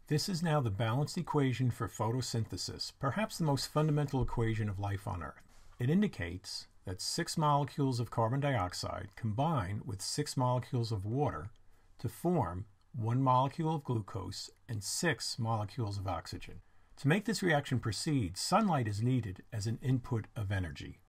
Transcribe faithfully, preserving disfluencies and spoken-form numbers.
This is now the balanced equation for photosynthesis, perhaps the most fundamental equation of life on Earth. It indicates that six molecules of carbon dioxide combine with six molecules of water to form one molecule of glucose and six molecules of oxygen. To make this reaction proceed, sunlight is needed as an input of energy.